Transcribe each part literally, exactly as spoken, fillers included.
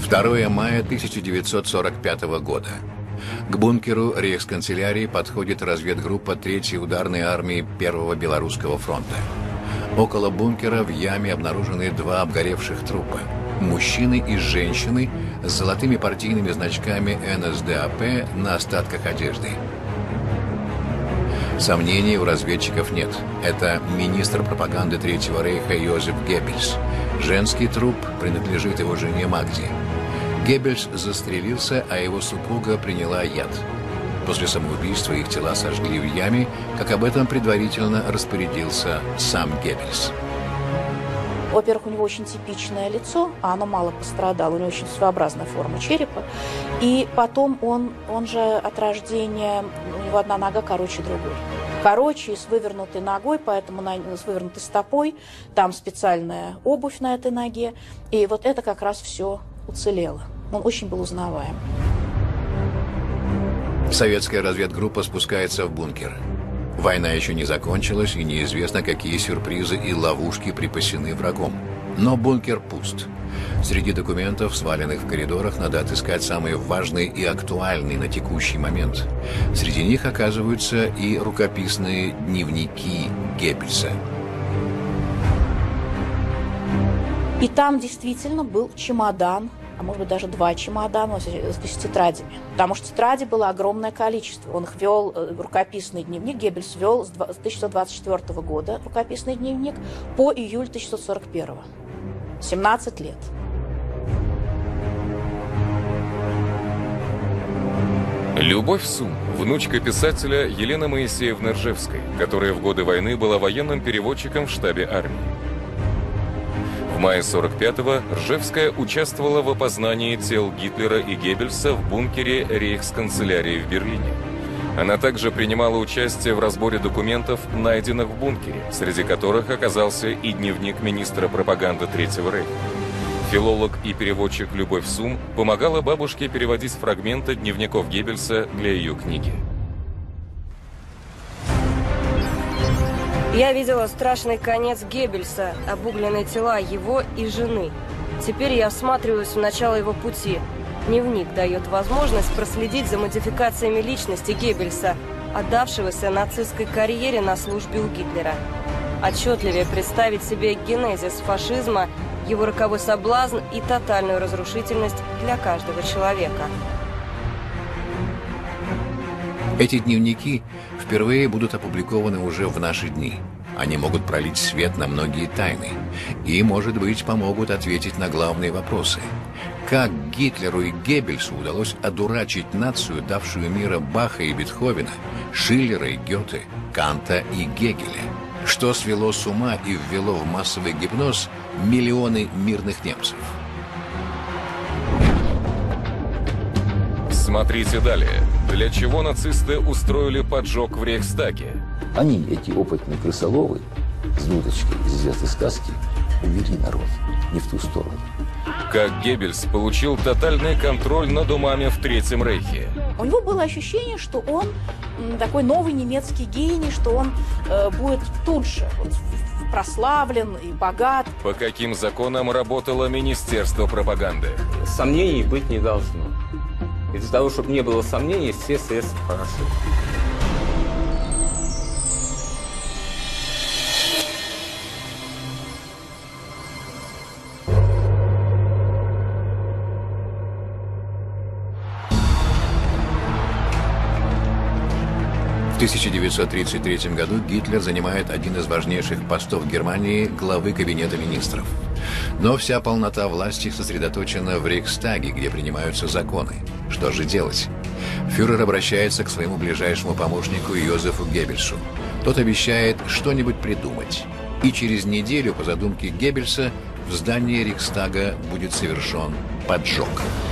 второе мая тысяча девятьсот сорок пятого года. К бункеру рейхсканцелярии подходит разведгруппа третьей ударной армии Первого Белорусского фронта. Около бункера в яме обнаружены два обгоревших трупа. Мужчины и женщины с золотыми партийными значками эн эс дэ а пэ на остатках одежды. Сомнений у разведчиков нет. Это министр пропаганды Третьего рейха Йозеф Геббельс. Женский труп принадлежит его жене Магде. Геббельс застрелился, а его супруга приняла яд. После самоубийства их тела сожгли в яме, как об этом предварительно распорядился сам Геббельс. Во-первых, у него очень типичное лицо, а оно мало пострадало, у него очень своеобразная форма черепа. И потом он, он же от рождения, у него одна нога короче другой. Короче и с вывернутой ногой, поэтому на, с вывернутой стопой, там специальная обувь на этой ноге. И вот это как раз все уцелело. Он очень был узнаваем. Советская разведгруппа спускается в бункер. Война еще не закончилась, и неизвестно, какие сюрпризы и ловушки припасены врагом. Но бункер пуст. Среди документов, сваленных в коридорах, надо отыскать самые важные и актуальные на текущий момент. Среди них оказываются и рукописные дневники Геббельса. И там действительно был чемодан, а может быть даже два чемодана с, с тетрадями. Потому что тетрадей было огромное количество. Он их вел, рукописный дневник, Геббельс вел с тысяча девятьсот двадцать четвёртого года рукописный дневник по июль тысяча девятьсот сорок первого. семнадцать лет. Любовь Сум, внучка писателя Елены Моисеевны Ржевской, которая в годы войны была военным переводчиком в штабе армии. В мае сорок пятого Ржевская участвовала в опознании тел Гитлера и Геббельса в бункере рейхсканцелярии в Берлине. Она также принимала участие в разборе документов, найденных в бункере, среди которых оказался и дневник министра пропаганды Третьего рейха. Филолог и переводчик Любовь Сум помогала бабушке переводить фрагменты дневников Геббельса для ее книги. Я видела страшный конец Геббельса, обугленные тела его и жены. Теперь я всматриваюсь в начало его пути. Дневник дает возможность проследить за модификациями личности Геббельса, отдавшегося нацистской карьере на службе у Гитлера. Отчетливее представить себе генезис фашизма, его роковой соблазн и тотальную разрушительность для каждого человека. Эти дневники впервые будут опубликованы уже в наши дни. Они могут пролить свет на многие тайны и, может быть, помогут ответить на главные вопросы. Как Гитлеру и Геббельсу удалось одурачить нацию, давшую мира Баха и Бетховена, Шиллера и Гёте, Канта и Гегеля? Что свело с ума и ввело в массовый гипноз миллионы мирных немцев? Смотрите далее. Для чего нацисты устроили поджог в Рейхстаге? Они, эти опытные крысоловы, с дудочкой из известной сказки, увели народ не в ту сторону. Как Геббельс получил тотальный контроль над умами в Третьем рейхе? У него было ощущение, что он такой новый немецкий гений, что он э, будет тут же вот, прославлен и богат. По каким законам работало Министерство пропаганды? Сомнений быть не должно. И для того, чтобы не было сомнений, все средства хороши. В тысяча девятьсот тридцать третьем году Гитлер занимает один из важнейших постов Германии – главы Кабинета министров. Но вся полнота власти сосредоточена в Рейхстаге, где принимаются законы. Что же делать? Фюрер обращается к своему ближайшему помощнику Йозефу Геббельсу. Тот обещает что-нибудь придумать. И через неделю, по задумке Геббельса, в здании Рейхстага будет совершен поджог.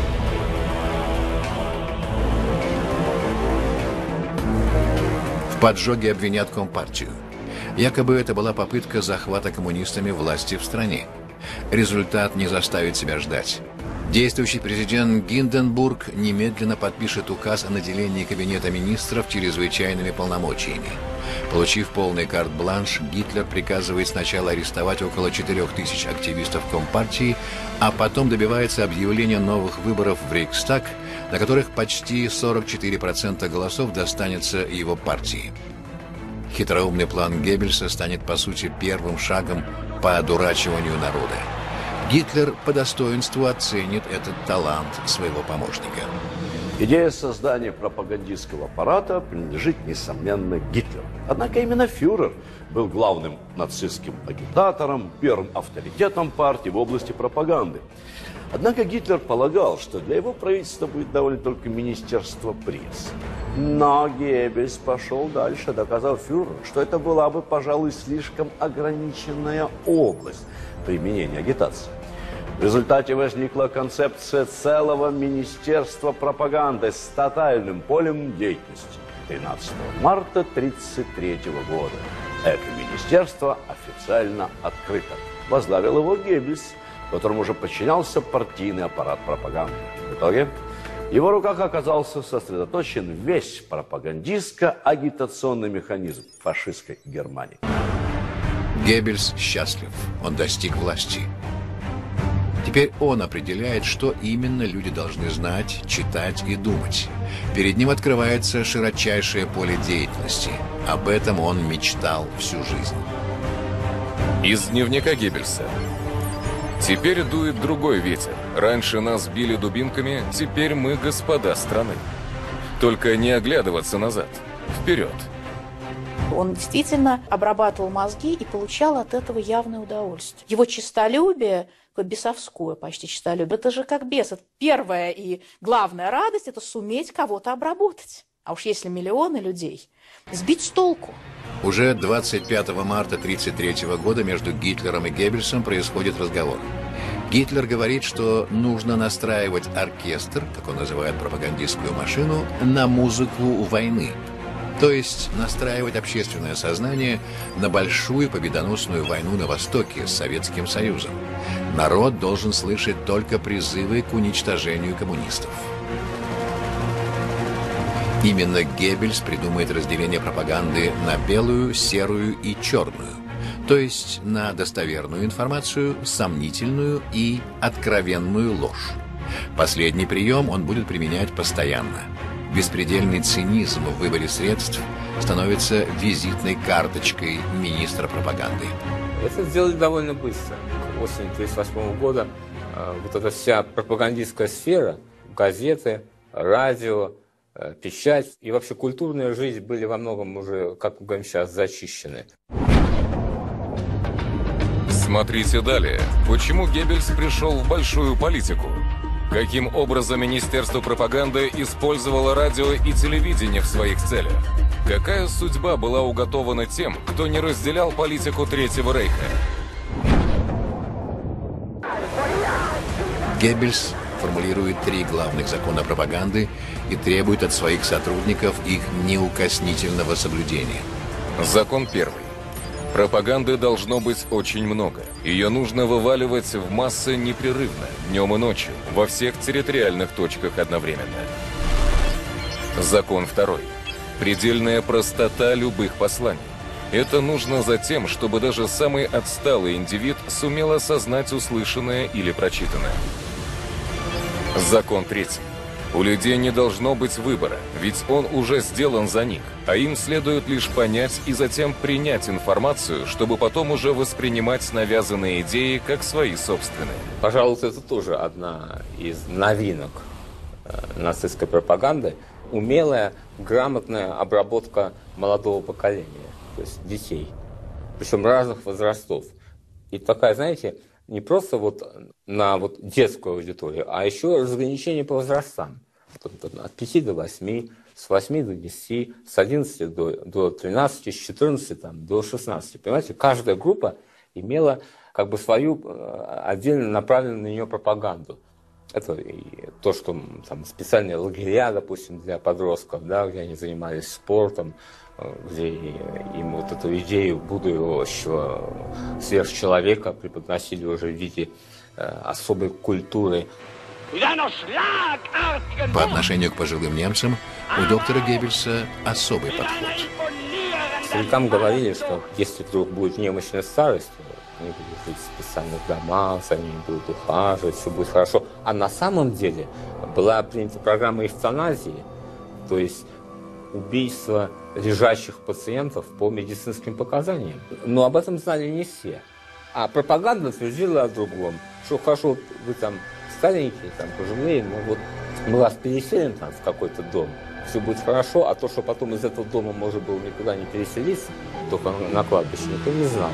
В поджоге обвинят Компартию. Якобы это была попытка захвата коммунистами власти в стране. Результат не заставит себя ждать. Действующий президент Гинденбург немедленно подпишет указ о наделении Кабинета министров чрезвычайными полномочиями. Получив полный карт-бланш, Гитлер приказывает сначала арестовать около четырех тысяч активистов Компартии, а потом добивается объявления новых выборов в Рейхстаг, на которых почти сорок четыре процента голосов достанется его партии. Хитроумный план Геббельса станет, по сути, первым шагом по одурачиванию народа. Гитлер по достоинству оценит этот талант своего помощника. Идея создания пропагандистского аппарата принадлежит, несомненно, Гитлеру. Однако именно фюрер был главным нацистским агитатором, первым авторитетом партии в области пропаганды. Однако Гитлер полагал, что для его правительства будет довольно только Министерство прессы. Но Геббельс пошел дальше, доказав фюреру, что это была бы, пожалуй, слишком ограниченная область применения агитации. В результате возникла концепция целого Министерства пропаганды с тотальным полем деятельности. тринадцатого марта тысяча девятьсот тридцать третьего года это министерство официально открыто. Возглавил его Геббельс, которому уже подчинялся партийный аппарат пропаганды. В итоге в его руках оказался сосредоточен весь пропагандистско-агитационный механизм фашистской Германии. Геббельс счастлив, он достиг власти. Теперь он определяет, что именно люди должны знать, читать и думать. Перед ним открывается широчайшее поле деятельности. Об этом он мечтал всю жизнь. Из дневника Геббельса. Теперь дует другой ветер. Раньше нас били дубинками, теперь мы господа страны. Только не оглядываться назад. Вперед. Он действительно обрабатывал мозги и получал от этого явное удовольствие. Его честолюбие, такое бесовское почти честолюбие, это же как бес. Это первая и главная радость – это суметь кого-то обработать. А уж если миллионы людей, сбить с толку. Уже двадцать пятого марта тысяча девятьсот тридцать третьего года между Гитлером и Геббельсом происходит разговор. Гитлер говорит, что нужно настраивать оркестр, как он называет пропагандистскую машину, на музыку войны. То есть настраивать общественное сознание на большую победоносную войну на Востоке с Советским Союзом. Народ должен слышать только призывы к уничтожению коммунистов. Именно Геббельс придумает разделение пропаганды на белую, серую и черную, то есть на достоверную информацию, сомнительную и откровенную ложь. Последний прием он будет применять постоянно. Беспредельный цинизм в выборе средств становится визитной карточкой министра пропаганды. Это сделали довольно быстро. К осени тысяча девятьсот тридцать восьмого года э, вот эта вся пропагандистская сфера, газеты, радио, э, печать и вообще культурная жизнь были во многом уже, как мы говорим сейчас, зачищены. Смотрите далее. Почему Геббельс пришел в большую политику? Каким образом Министерство пропаганды использовало радио и телевидение в своих целях? Какая судьба была уготована тем, кто не разделял политику Третьего Рейха? Геббельс формулирует три главных закона пропаганды и требует от своих сотрудников их неукоснительного соблюдения. Закон первый. Пропаганды должно быть очень много. Ее нужно вываливать в массы непрерывно, днем и ночью, во всех территориальных точках одновременно. Закон второй. Предельная простота любых посланий. Это нужно за тем, чтобы даже самый отсталый индивид сумел осознать услышанное или прочитанное. Закон третий. У людей не должно быть выбора, ведь он уже сделан за них, а им следует лишь понять и затем принять информацию, чтобы потом уже воспринимать навязанные идеи как свои собственные. Пожалуй, это тоже одна из новинок э, нацистской пропаганды. Умелая, грамотная обработка молодого поколения, то есть детей, причем разных возрастов. И такая, знаете, не просто вот на вот детскую аудиторию, а еще разграничение по возрастам. От пяти до восьми, с восьми до десяти, с одиннадцати до, до тринадцати, с четырнадцати там, до шестнадцати. Понимаете, каждая группа имела как бы свою отдельно направленную на нее пропаганду. Это и то, что там специальные лагеря, допустим, для подростков, да, где они занимались спортом, где им вот эту идею будущего сверхчеловека преподносили уже в виде э, особой культуры. По отношению к пожилым немцам у доктора Геббельса особый подход. Старикам говорили, что если вдруг будет немощная старость, они будут жить в специальных домах, за ними будут ухаживать, все будет хорошо. А на самом деле была принята программа эвтаназии, то есть убийство лежащих пациентов по медицинским показаниям. Но об этом знали не все. А пропаганда твердила о другом, что хорошо, вы там старенькие, там пожилые, но вот мы вас переселим там в какой-то дом, все будет хорошо, а то, что потом из этого дома можно было никуда не переселиться, только на кладбище, никто не знал.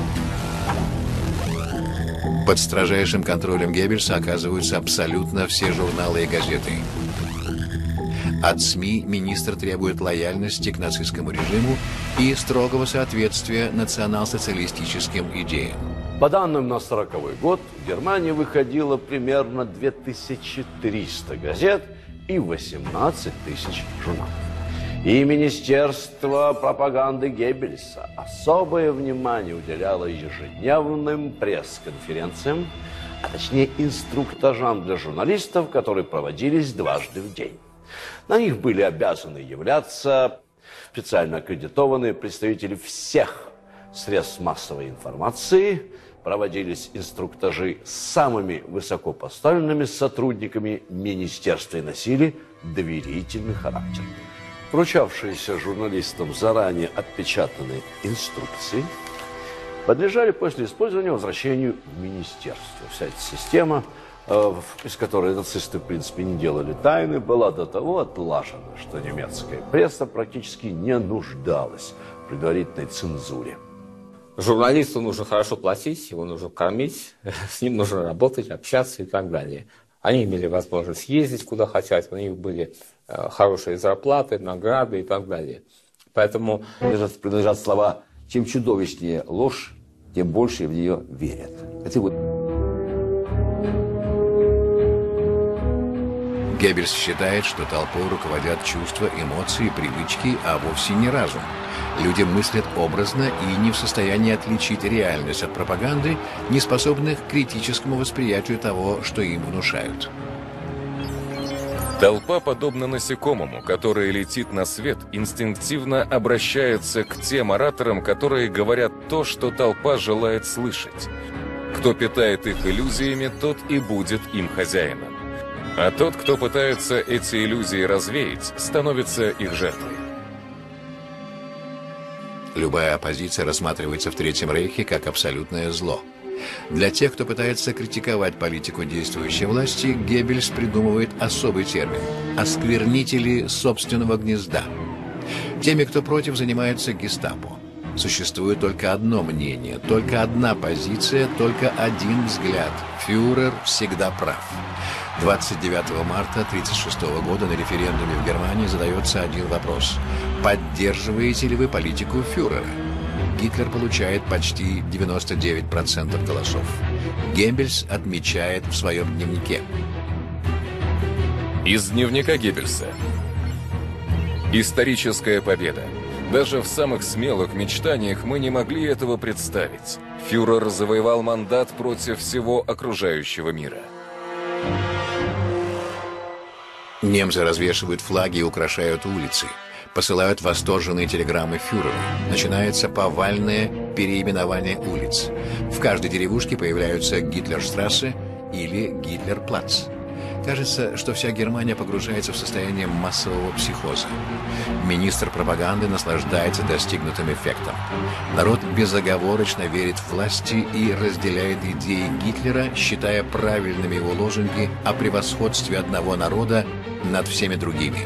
Под строжайшим контролем Геббельса оказываются абсолютно все журналы и газеты. От СМИ министр требует лояльности к нацистскому режиму и строгого соответствия национал-социалистическим идеям. По данным на сороковой год, в Германии выходило примерно две тысячи триста газет и восемнадцать тысяч журналов. И Министерство пропаганды Геббельса особое внимание уделяло ежедневным пресс-конференциям, а точнее инструктажам для журналистов, которые проводились дважды в день. На них были обязаны являться специально аккредитованные представители всех средств массовой информации, проводились инструктажи с самыми высокопоставленными сотрудниками министерства и носили доверительный характер. Вручавшиеся журналистам заранее отпечатанные инструкции подлежали после использования возвращению в министерство. Вся эта система, из которой нацисты, в принципе, не делали тайны, была до того отлажена, что немецкая пресса практически не нуждалась в предварительной цензуре. Журналисту нужно хорошо платить, его нужно кормить, с ним нужно работать, общаться и так далее. Они имели возможность ездить куда хотят, у них были хорошие зарплаты, награды и так далее. Поэтому принадлежат слова: чем чудовищнее ложь, тем больше в нее верят. Это вот. Геббельс считает, что толпой руководят чувства, эмоции, привычки, а вовсе не разум. Люди мыслят образно и не в состоянии отличить реальность от пропаганды, не способных к критическому восприятию того, что им внушают. Толпа, подобно насекомому, которое летит на свет, инстинктивно обращается к тем ораторам, которые говорят то, что толпа желает слышать. Кто питает их иллюзиями, тот и будет им хозяином. А тот, кто пытается эти иллюзии развеять, становится их жертвой. Любая оппозиция рассматривается в Третьем Рейхе как абсолютное зло. Для тех, кто пытается критиковать политику действующей власти, Геббельс придумывает особый термин – осквернители собственного гнезда. Теми, кто против, занимается гестапо. Существует только одно мнение, только одна позиция, только один взгляд. Фюрер всегда прав. двадцать девятого марта тысяча девятьсот тридцать шестого года на референдуме в Германии задается один вопрос. Поддерживаете ли вы политику фюрера? Гитлер получает почти девяносто девять процентов голосов. Геббельс отмечает в своем дневнике. Из дневника Геббельса. Историческая победа. Даже в самых смелых мечтаниях мы не могли этого представить. Фюрер завоевал мандат против всего окружающего мира. Немцы развешивают флаги и украшают улицы. Посылают восторженные телеграммы фюреру. Начинается повальное переименование улиц. В каждой деревушке появляются Гитлерштрассе или Гитлерплац. Кажется, что вся Германия погружается в состояние массового психоза. Министр пропаганды наслаждается достигнутым эффектом. Народ безоговорочно верит в власти и разделяет идеи Гитлера, считая правильными его лозунги о превосходстве одного народа над всеми другими.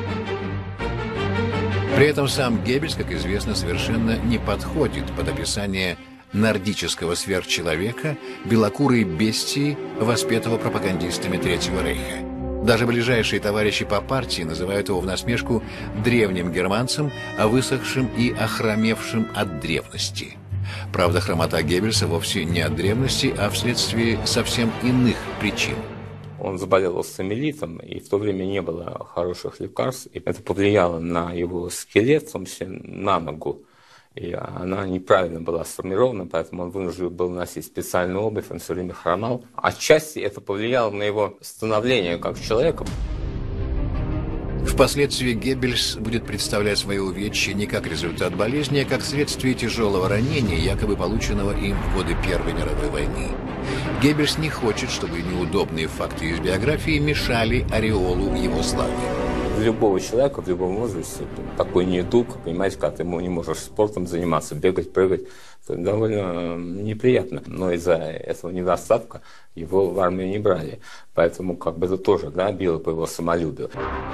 При этом сам Геббельс, как известно, совершенно не подходит под описание нордического сверхчеловека, белокурой бестии, воспетого пропагандистами Третьего Рейха. Даже ближайшие товарищи по партии называют его в насмешку древним германцем, высохшим и охромевшим от древности. Правда, хромота Геббельса вовсе не от древности, а вследствие совсем иных причин. Он заболел остеомиелитом, и в то время не было хороших лекарств. И это повлияло на его скелет, в том числе на ногу. И она неправильно была сформирована, поэтому он вынужден был носить специальную обувь, он все время хромал. Отчасти это повлияло на его становление как человека. Впоследствии Геббельс будет представлять свои увечья не как результат болезни, а как следствие тяжелого ранения, якобы полученного им в годы Первой мировой войны. Геббельс не хочет, чтобы неудобные факты из биографии мешали ореолу его славы. Для любого человека в любом возрасте такой недуг, понимаете, как ты ему не можешь спортом заниматься, бегать, прыгать, это довольно неприятно. Но из-за этого недостатка его в армию не брали. Поэтому как бы это тоже, да, било по его самолюбию.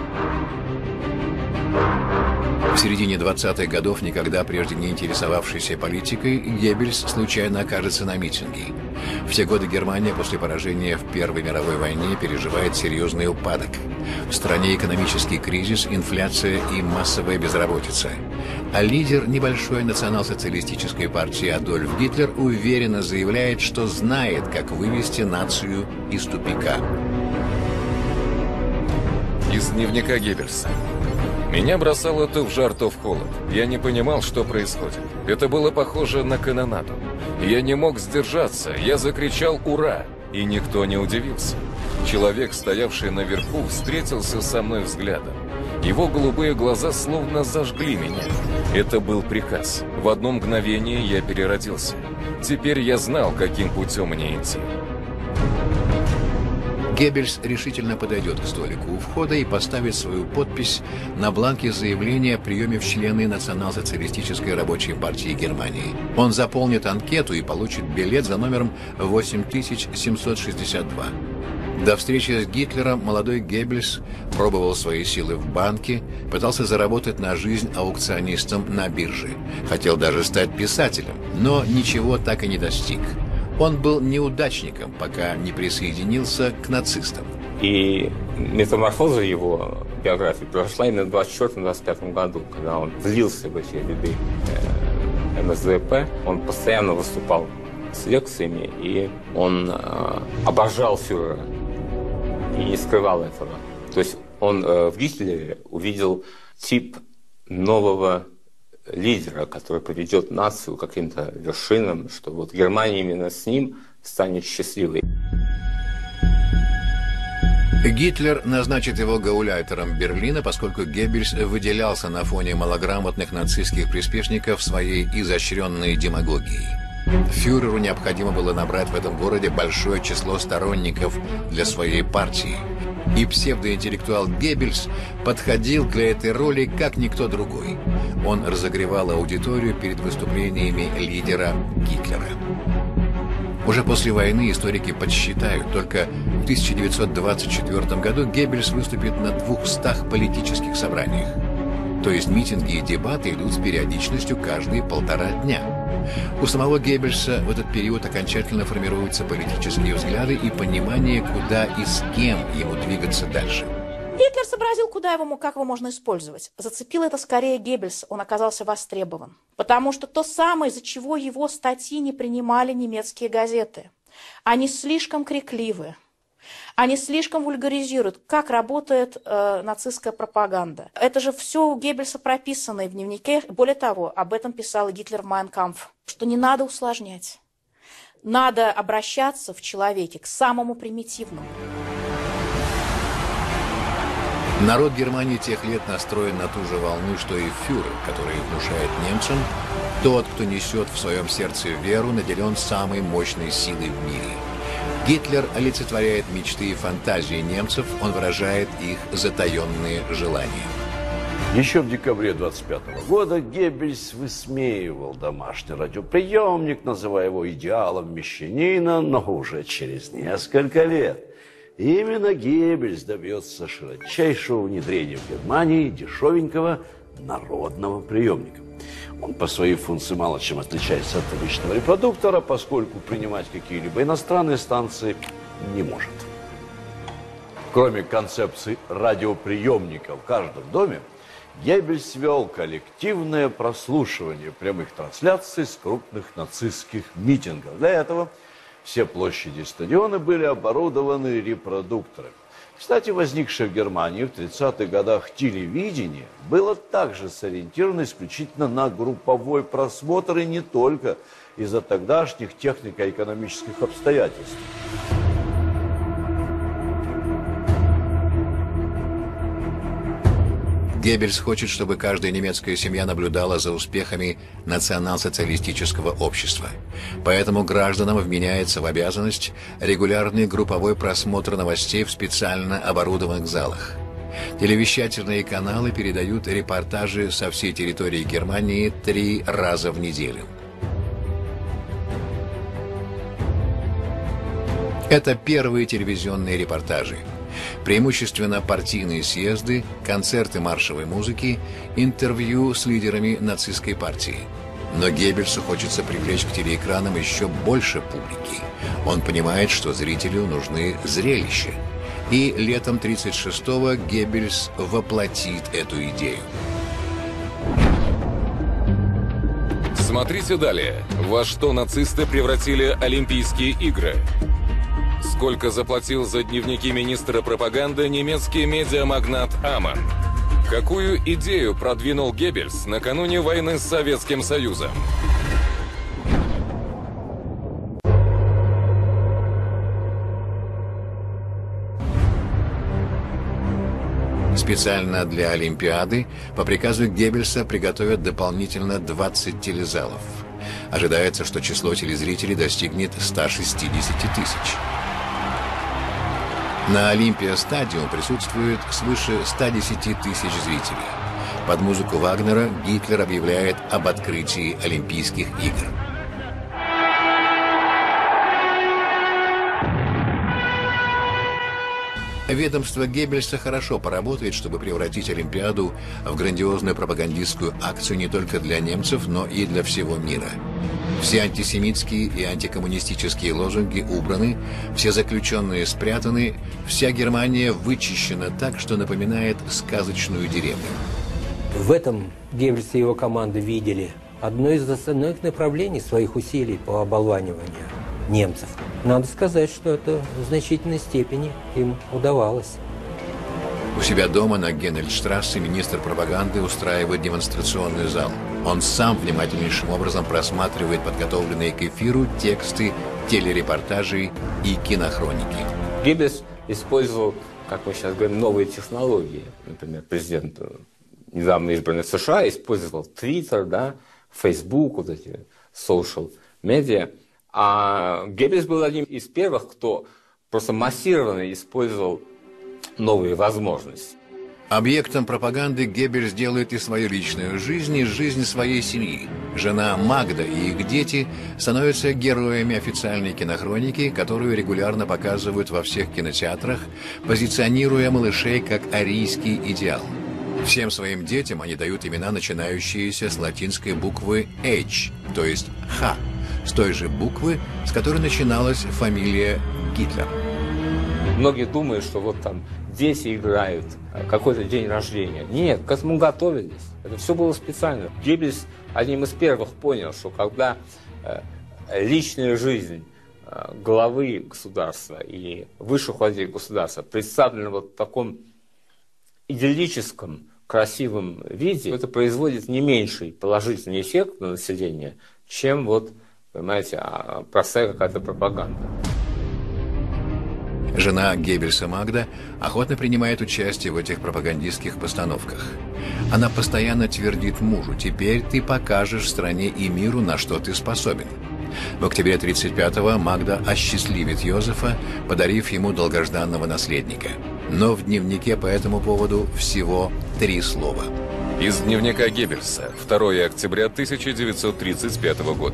В середине двадцатых годов, никогда прежде не интересовавшийся политикой, Геббельс случайно окажется на митинге. В те годы Германия после поражения в Первой мировой войне переживает серьезный упадок. В стране экономический кризис, инфляция и массовая безработица. А лидер небольшой национал-социалистической партии Адольф Гитлер уверенно заявляет, что знает, как вывести нацию из тупика. Из дневника Геббельса. Меня бросало то в жар, то в холод. Я не понимал, что происходит. Это было похоже на канонаду. Я не мог сдержаться, я закричал «Ура!», и никто не удивился. Человек, стоявший наверху, встретился со мной взглядом. Его голубые глаза словно зажгли меня. Это был приказ. В одно мгновение я переродился. Теперь я знал, каким путем мне идти. Геббельс решительно подойдет к столику у входа и поставит свою подпись на бланке заявления о приеме в члены Национал-социалистической рабочей партии Германии. Он заполнит анкету и получит билет за номером восемь тысяч семьсот шестьдесят два. До встречи с Гитлером молодой Геббельс пробовал свои силы в банке, пытался заработать на жизнь аукционистом на бирже. Хотел даже стать писателем, но ничего так и не достиг. Он был неудачником, пока не присоединился к нацистам. И метаморфоза его биографии прошла именно в двадцать четвёртом — двадцать пятом году, когда он влился в эти ряды эм эс дэ пэ. Он постоянно выступал с лекциями, и он э, обожал фюрера и не скрывал этого. То есть он э, в Гитлере увидел тип нового лидера, который поведет нацию к каким-то вершинам, что вот Германия именно с ним станет счастливой. Гитлер назначит его гауляйтером Берлина, поскольку Геббельс выделялся на фоне малограмотных нацистских приспешников своей изощренной демагогией. Фюреру необходимо было набрать в этом городе большое число сторонников для своей партии. И псевдоинтеллектуал Геббельс подходил для этой роли как никто другой. Он разогревал аудиторию перед выступлениями лидера Гитлера. Уже после войны историки подсчитают, только в тысяча девятьсот двадцать четвёртом году Геббельс выступит на двухстах политических собраниях. То есть митинги и дебаты идут с периодичностью каждые полтора дня. У самого Геббельса в этот период окончательно формируются политические взгляды и понимание, куда и с кем ему двигаться дальше. Гитлер сообразил, куда его, как его можно использовать. Зацепил это скорее Геббельс, он оказался востребован. Потому что то самое, из-за чего его статьи не принимали немецкие газеты. Они слишком крикливы. Они слишком вульгаризируют, как работает э, нацистская пропаганда. Это же все у Геббельса прописано и в дневнике. Более того, об этом писал и Гитлер в «Майн кампф», что не надо усложнять. Надо обращаться в человеке к самому примитивному. Народ Германии тех лет настроен на ту же волну, что и фюрер, который внушает немцам: тот, кто несет в своем сердце веру, наделен самой мощной силой в мире. Гитлер олицетворяет мечты и фантазии немцев, он выражает их затаенные желания. Еще в декабре двадцать пятого года Геббельс высмеивал домашний радиоприемник, называя его идеалом мещанина, но уже через несколько лет именно Геббельс добьется широчайшего внедрения в Германии дешевенького народного приемника. Он по своей функции мало чем отличается от обычного репродуктора, поскольку принимать какие-либо иностранные станции не может. Кроме концепции радиоприемника в каждом доме, Геббельс вел коллективное прослушивание прямых трансляций с крупных нацистских митингов. Для этого Все площади и стадионы были оборудованы репродукторами. Кстати, возникшее в Германии в тридцатых годах телевидение было также сориентировано исключительно на групповой просмотр и не только из-за тогдашних технико-экономических обстоятельств. Геббельс хочет, чтобы каждая немецкая семья наблюдала за успехами национал-социалистического общества. Поэтому гражданам вменяется в обязанность регулярный групповой просмотр новостей в специально оборудованных залах. Телевещательные каналы передают репортажи со всей территории Германии три раза в неделю. Это первые телевизионные репортажи. Преимущественно партийные съезды, концерты маршевой музыки, интервью с лидерами нацистской партии. Но Геббельсу хочется привлечь к телеэкранам еще больше публики. Он понимает, что зрителю нужны зрелища. И летом тридцать шестого Геббельс воплотит эту идею. Смотрите далее. Во что нацисты превратили Олимпийские игры? Сколько заплатил за дневники министра пропаганды немецкий медиамагнат Аман? Какую идею продвинул Геббельс накануне войны с Советским Союзом? Специально для Олимпиады по приказу Геббельса приготовят дополнительно двадцать телезалов. Ожидается, что число телезрителей достигнет ста шестидесяти тысяч. На Олимпиа-стадиум присутствует свыше ста десяти тысяч зрителей. Под музыку Вагнера Гитлер объявляет об открытии Олимпийских игр. Ведомство Геббельса хорошо поработает, чтобы превратить Олимпиаду в грандиозную пропагандистскую акцию не только для немцев, но и для всего мира. Все антисемитские и антикоммунистические лозунги убраны, все заключенные спрятаны, вся Германия вычищена так, что напоминает сказочную деревню. В этом Геббельс и его команда видели одно из основных направлений своих усилий по оболваниванию немцев. Надо сказать, что это в значительной степени им удавалось. У себя дома на Генельштрассе министр пропаганды устраивает демонстрационный зал. Он сам внимательнейшим образом просматривает подготовленные к эфиру тексты телерепортажей и кинохроники. Геббельс использовал, как мы сейчас говорим, новые технологии. Например, президент недавно избранный в США использовал Twitter, да, Facebook, вот эти social media. А Геббельс был одним из первых, кто просто массированно использовал новые возможности. Объектом пропаганды Геббельс делает и свою личную жизнь, и жизнь своей семьи. Жена Магда и их дети становятся героями официальной кинохроники, которую регулярно показывают во всех кинотеатрах, позиционируя малышей как арийский идеал. Всем своим детям они дают имена, начинающиеся с латинской буквы H, то есть Х, с той же буквы, с которой начиналась фамилия Гитлер. Многие думают, что вот там дети играют, какой-то день рождения. Нет, к этому готовились. Это все было специально. Геббельс одним из первых понял, что когда э, личная жизнь э, главы государства и высших владельцев государства представлена вот в таком идиллическом, красивом виде, это производит не меньший положительный эффект на население, чем вот, понимаете, простая какая-то пропаганда. Жена Геббельса Магда охотно принимает участие в этих пропагандистских постановках. Она постоянно твердит мужу: «Теперь ты покажешь стране и миру, на что ты способен». В октябре тридцать пятого Магда осчастливит Йозефа, подарив ему долгожданного наследника. Но в дневнике по этому поводу всего три слова. Из дневника Геббельса, второе октября тысяча девятьсот тридцать пятого года.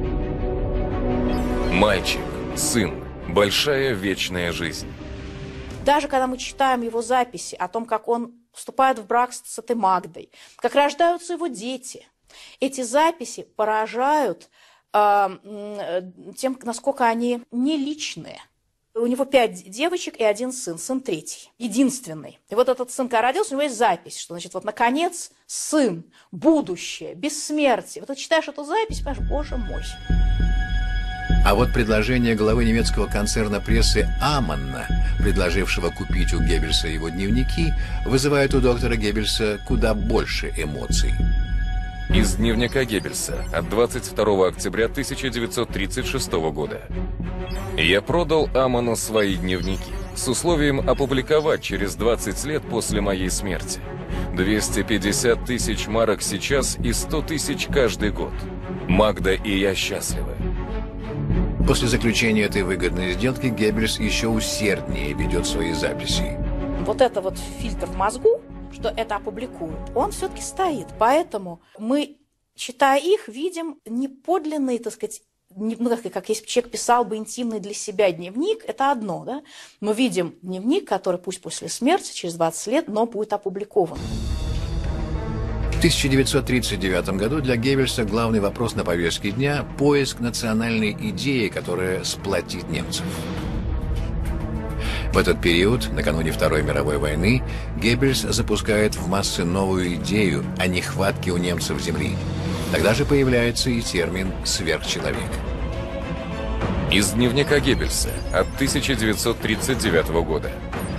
«Мальчик, сын, большая вечная жизнь». Даже когда мы читаем его записи о том, как он вступает в брак с этой Магдой, как рождаются его дети, эти записи поражают э, тем, насколько они не личные. У него пять девочек и один сын, сын третий, единственный. И вот этот сын, когда родился, у него есть запись, что, значит, вот, наконец, сын, будущее, бессмертие. Вот ты читаешь эту запись, понимаешь, боже мой. А вот предложение главы немецкого концерна прессы Аманна, предложившего купить у Геббельса его дневники, вызывает у доктора Геббельса куда больше эмоций. Из дневника Геббельса от двадцать второго октября тысяча девятьсот тридцать шестого года. «Я продал Аману свои дневники с условием опубликовать через двадцать лет после моей смерти. двести пятьдесят тысяч марок сейчас и сто тысяч каждый год. Магда и я счастливы». После заключения этой выгодной сделки Геббельс еще усерднее ведет свои записи. Вот это вот фильтр в мозгу, что это опубликуют, он все-таки стоит. Поэтому мы, читая их, видим не подлинный, так сказать, не, ну, как, как если бы человек писал бы интимный для себя дневник, это одно, да? Мы видим дневник, который пусть после смерти, через двадцать лет, но будет опубликован. В тысяча девятьсот тридцать девятом году для Геббельса главный вопрос на повестке дня – поиск национальной идеи, которая сплотит немцев. В этот период, накануне Второй мировой войны, Геббельс запускает в массы новую идею о нехватке у немцев земли. Тогда же появляется и термин «сверхчеловек». Из дневника Геббельса от тысяча девятьсот тридцать девятого года.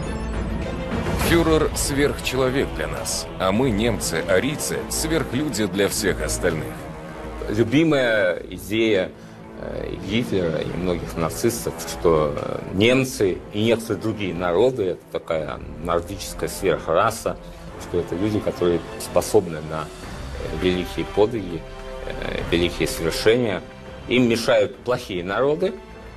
«Фюрер – сверхчеловек для нас, а мы, немцы, арийцы, сверхлюди для всех остальных». Любимая идея Гитлера и многих нацистов, что немцы и некоторые другие народы – это такая нордическая сверхраса, что это люди, которые способны на великие подвиги, великие свершения. Им мешают плохие народы,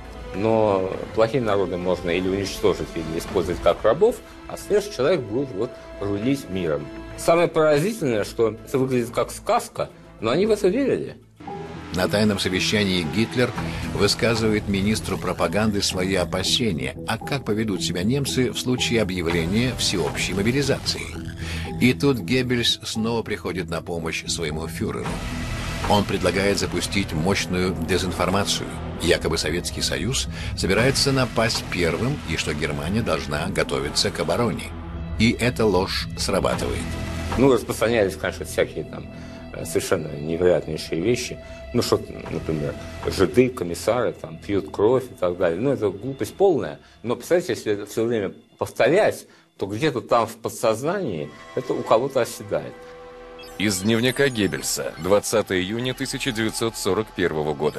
но плохие народы можно или уничтожить, или использовать как рабов, а сверхчеловек будет вот рулить миром. Самое поразительное, что это выглядит как сказка, но они в это верили. На тайном совещании Гитлер высказывает министру пропаганды свои опасения, а как поведут себя немцы в случае объявления всеобщей мобилизации. И тут Геббельс снова приходит на помощь своему фюреру. Он предлагает запустить мощную дезинформацию. Якобы Советский Союз собирается напасть первым, и что Германия должна готовиться к обороне. И эта ложь срабатывает. Ну, распространялись, конечно, всякие там совершенно невероятнейшие вещи. Ну, что, например, жиды, комиссары, там, пьют кровь и так далее. Ну, это глупость полная. Но, представьте, если это все время повторять, то где-то там в подсознании это у кого-то оседает. Из дневника Геббельса, двадцатого июня тысяча девятьсот сорок первого года.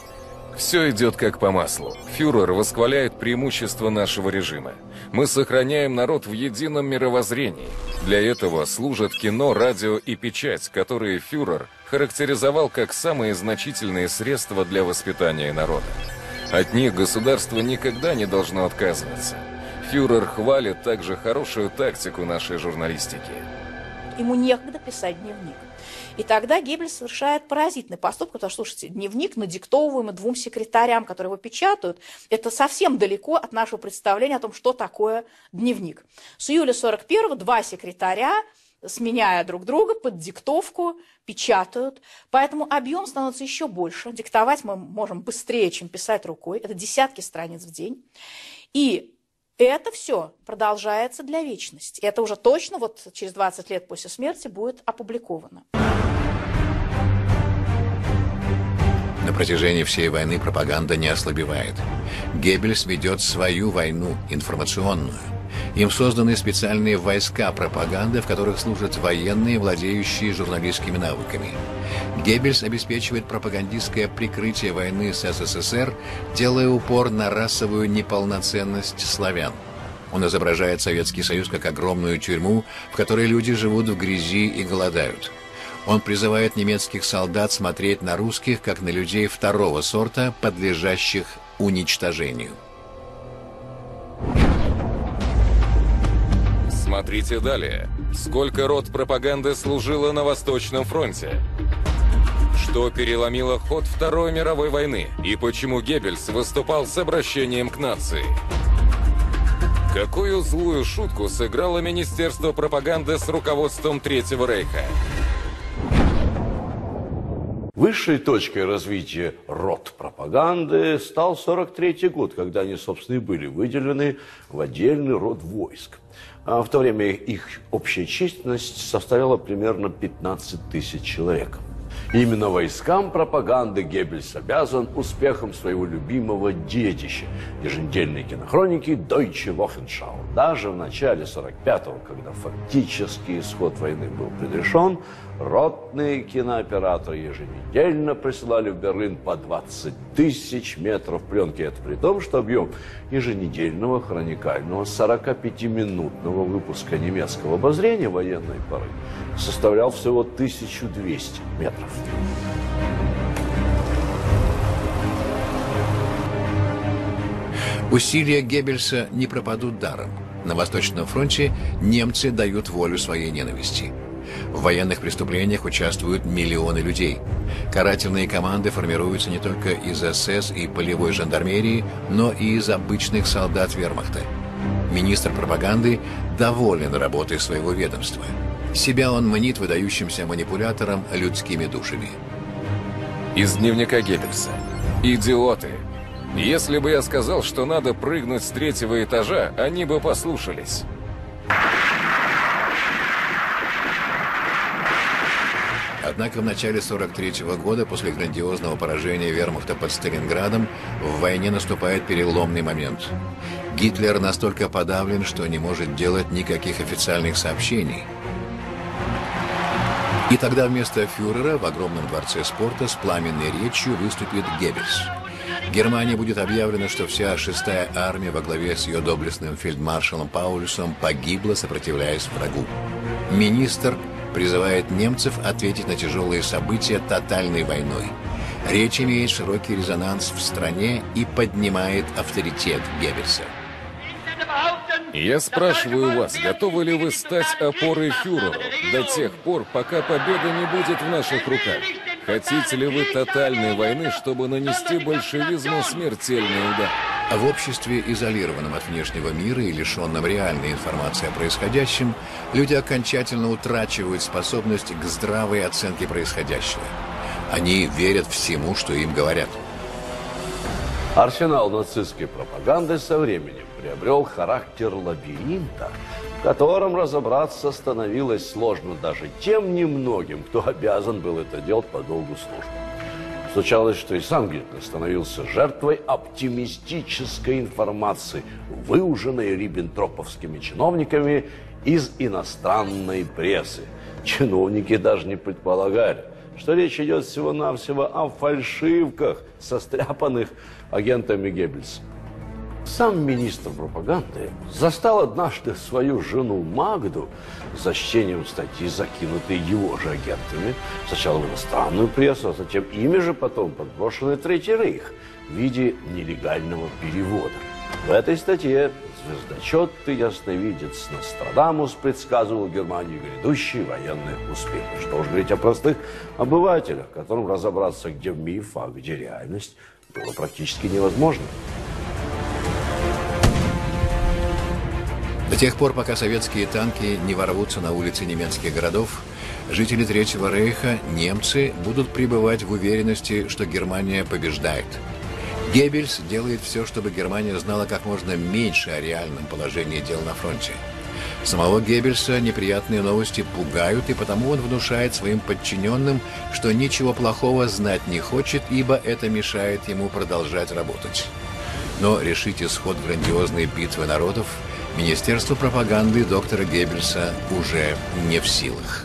Все идет как по маслу. Фюрер восхваляет преимущества нашего режима. Мы сохраняем народ в едином мировоззрении. Для этого служат кино, радио и печать, которые фюрер характеризовал как самые значительные средства для воспитания народа. От них государство никогда не должно отказываться. Фюрер хвалит также хорошую тактику нашей журналистики. Ему некогда писать дневник. И тогда Геббельс совершает поразительный поступок, потому что, слушайте, дневник, надиктовываемый двум секретарям, которые его печатают, это совсем далеко от нашего представления о том, что такое дневник. С июля сорок первого два секретаря, сменяя друг друга, под диктовку печатают, поэтому объем становится еще больше. Диктовать мы можем быстрее, чем писать рукой, это десятки страниц в день. И это все продолжается для вечности. Это уже точно вот через двадцать лет после смерти будет опубликовано. На протяжении всей войны пропаганда не ослабевает. Геббельс ведет свою войну, информационную. Им созданы специальные войска пропаганды, в которых служат военные, владеющие журналистскими навыками. Геббельс обеспечивает пропагандистское прикрытие войны с СССР, делая упор на расовую неполноценность славян. Он изображает Советский Союз как огромную тюрьму, в которой люди живут в грязи и голодают. Он призывает немецких солдат смотреть на русских, как на людей второго сорта, подлежащих уничтожению. Смотрите далее. Сколько рот пропаганды служило на Восточном фронте? Что переломило ход Второй мировой войны? И почему Геббельс выступал с обращением к нации? Какую злую шутку сыграло Министерство пропаганды с руководством Третьего Рейха? Высшей точкой развития рот пропаганды стал сорок третий год, когда они, собственно, и были выделены в отдельный род войск. А в то время их общая численность составляла примерно пятнадцать тысяч человек. Именно войскам пропаганды Геббельс обязан успехом своего любимого детища – еженедельной кинохроники «Deutsche Wochenschau». Даже в начале сорок пятого, когда фактически исход войны был предрешен, ротные кинооператоры еженедельно присылали в Берлин по двадцать тысяч метров пленки. Это при том, что объем еженедельного хроникального сорокапятиминутного выпуска немецкого обозрения военной поры составлял всего тысячу двести метров. Усилия Геббельса не пропадут даром. На Восточном фронте немцы дают волю своей ненависти. В военных преступлениях участвуют миллионы людей. Карательные команды формируются не только из эс эс и полевой жандармерии, но и из обычных солдат вермахта. Министр пропаганды доволен работой своего ведомства. Себя он мнит выдающимся манипулятором людскими душами. Из дневника Геббельса. «Идиоты! Если бы я сказал, что надо прыгнуть с третьего этажа, они бы послушались». Однако в начале сорок третьего года, после грандиозного поражения вермахта под Сталинградом, в войне наступает переломный момент. Гитлер настолько подавлен, что не может делать никаких официальных сообщений. И тогда вместо фюрера в огромном дворце спорта с пламенной речью выступит Геббельс. Германии будет объявлено, что вся шестая армия во главе с ее доблестным фельдмаршалом Паулюсом погибла, сопротивляясь врагу. Министр призывает немцев ответить на тяжелые события тотальной войной. Речь имеет широкий резонанс в стране и поднимает авторитет Геббельса. Я спрашиваю вас, готовы ли вы стать опорой фюреру до тех пор, пока победа не будет в наших руках? Хотите ли вы тотальной войны, чтобы нанести большевизму смертельный удар? А в обществе, изолированном от внешнего мира и лишенном реальной информации о происходящем, люди окончательно утрачивают способность к здравой оценке происходящего. Они верят всему, что им говорят. Арсенал нацистской пропаганды со временем приобрел характер лабиринта, в котором разобраться становилось сложно даже тем немногим, кто обязан был это делать по долгу службы. Случалось, что и сам Гитлер становился жертвой оптимистической информации, выуженной риббентроповскими чиновниками из иностранной прессы. Чиновники даже не предполагали, что речь идет всего-навсего о фальшивках, состряпанных агентами Геббельса. Сам министр пропаганды застал однажды свою жену Магду за чтением статьи, закинутой его же агентами, сначала в иностранную прессу, а затем ими же потом подброшенный Третий Рейх в виде нелегального перевода. В этой статье звездочет и ясновидец Нострадамус предсказывал Германии грядущий военный успех. Что уж говорить о простых обывателях, которым разобраться, где миф, а где реальность, было практически невозможно. До тех пор, пока советские танки не ворвутся на улицы немецких городов, жители Третьего Рейха, немцы, будут пребывать в уверенности, что Германия побеждает. Геббельс делает все, чтобы Германия знала как можно меньше о реальном положении дел на фронте. Самого Геббельса неприятные новости пугают, и потому он внушает своим подчиненным, что ничего плохого знать не хочет, ибо это мешает ему продолжать работать. Но решить исход грандиозной битвы народов Министерство пропаганды доктора Геббельса уже не в силах.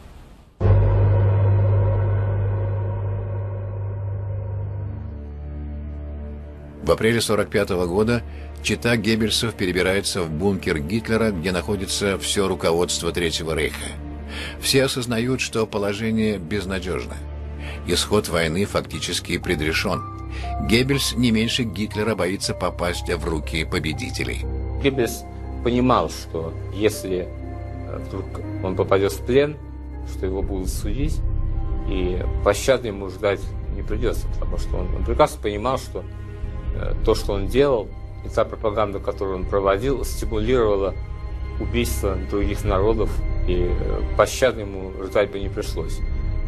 В апреле сорок пятого года чета Геббельсов перебирается в бункер Гитлера, где находится все руководство Третьего Рейха. Все осознают, что положение безнадежно. Исход войны фактически предрешен. Геббельс не меньше Гитлера боится попасть в руки победителей. Геббельс понимал, что если вдруг он попадет в плен, что его будут судить, и пощады ему ждать не придется, потому что он, он прекрасно понимал, что э, то, что он делал, и та пропаганда, которую он проводил, стимулировала убийство других народов, и э, пощады ему ждать бы не пришлось.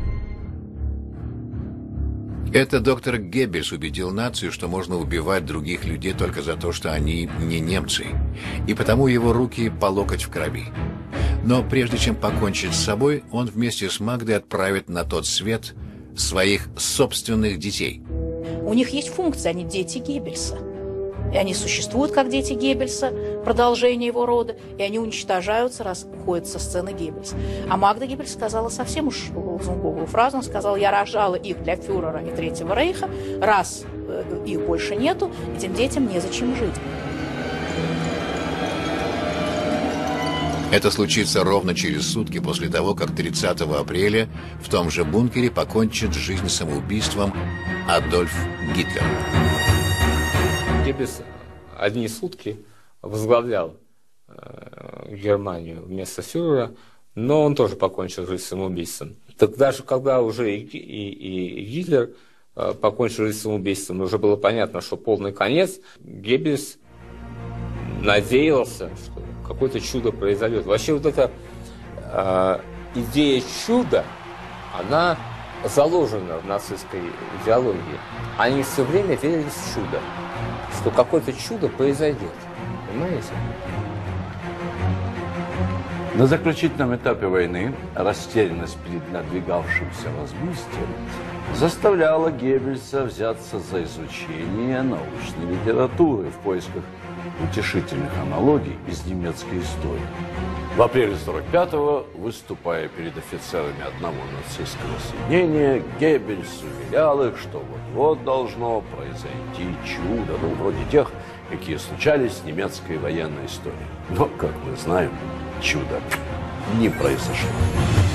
Это доктор Геббельс убедил нацию, что можно убивать других людей только за то, что они не немцы, и потому его руки по локоть в крови. Но прежде чем покончить с собой, он вместе с Магдой отправит на тот свет своих собственных детей. У них есть функция, они дети Геббельса. И они существуют как дети Геббельса, продолжение его рода, и они уничтожаются, раз уходят со сцены Геббельс. А Магда Геббельс сказала совсем уж лозунговую фразу, она сказала: я рожала их для фюрера и Третьего Рейха, раз э, их больше нету, этим детям незачем жить. Это случится ровно через сутки после того, как тридцатого апреля в том же бункере покончит жизнь самоубийством Адольф Гитлер. Геббельс одни сутки возглавлял э, Германию вместо фюрера, но он тоже покончил жизнь самоубийством. Так даже когда уже и, и, и Гитлер э, покончил жизнь самоубийством, уже было понятно, что полный конец, Геббельс надеялся, что какое-то чудо произойдет. Вообще вот эта э, идея чуда, она заложена в нацистской идеологии. Они все время верили в чудо, что какое-то чудо произойдет. Понимаете? На заключительном этапе войны растерянность перед надвигавшимся возмездием заставляла Геббельса взяться за изучение научной литературы в поисках утешительных аналогий из немецкой истории. В апреле сорок пятого, выступая перед офицерами одного нацистского соединения, Геббельс уверял их, что вот-вот должно произойти чудо, ну, вроде тех, какие случались в немецкой военной истории. Но, как мы знаем, чудо не произошло.